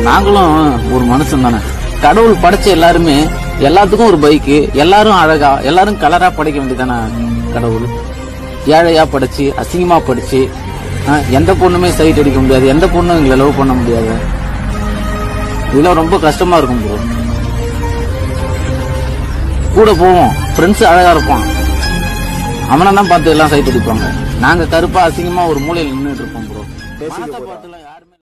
நாங்களும் ஒரு மனுஷன் தானே. கடவுள் படைச்ச எல்லாருமே எல்லாத்துக்கும் ஒரு பைக்கு, எல்லாரும் அழகா எல்லாரும் கலரா படைக்க வேண்டியதானே கடவுள். ஏழையா படைச்சு அசிங்கமா படிச்சு எந்த பொண்ணுமே சைட் அடிக்க முடியாது, எந்த பொண்ணும் எங்களை லவ் பண்ண முடியாது. இதெல்லாம் ரொம்ப கஷ்டமா இருக்கும் ப்ரோ. கூட போவோம், ஃப்ரெண்ட்ஸ் அழகா இருப்பான், அவனை தான் பார்த்து எல்லாம் சைட் அடிப்பாங்க. நாங்க கருப்பா அசிங்கமா ஒரு மூலையில் நின்றுட்டு இருப்போம் ப்ரோ.